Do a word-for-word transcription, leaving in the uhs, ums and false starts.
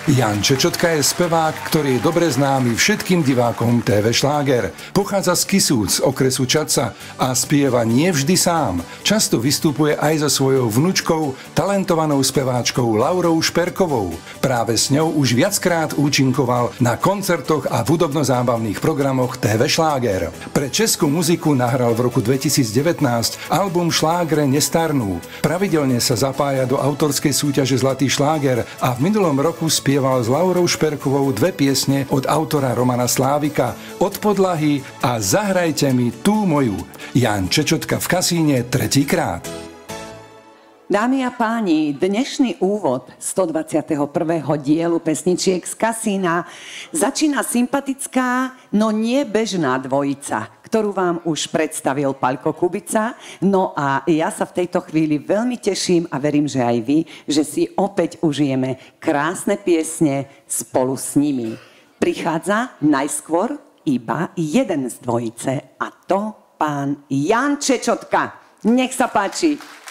Jan Čečotka je spevák, ktorý je dobre známy všetkým divákom té vé Šláger. Pochádza z Kisúc, okresu Čadca a spieva nie vždy sám. Často vystupuje aj so svojou vnučkou, talentovanou speváčkou Laurou Šperkovou. Práve s ňou už viackrát účinkoval na koncertoch a v hudobno-zábavných programoch té vé Šláger. Pre českú muziku nahral v roku dvetisícdevätnásť album Šlágre nestarnú. Pravidelne sa zapája do autorskej súťaže Zlatý šláger a v minulom roku spieval Spieval s Laurou Šperkovou dve piesne od autora Romana Slávika, Od podlahy a Zahrajte mi tú moju. Jan Čečotka v Kasíne tretíkrát. Dámy a páni, dnešný úvod stodvadsiateho prvého dielu pesničiek z Kasína začína sympatická, no nie bežná dvojica, ktorú vám už predstavil Paľko Kubica. No a ja sa v tejto chvíli veľmi teším a verím, že aj vy, že si opäť užijeme krásne piesne spolu s nimi. Prichádza najskôr iba jeden z dvojice a to pán Jan Čečotka. Nech sa páči.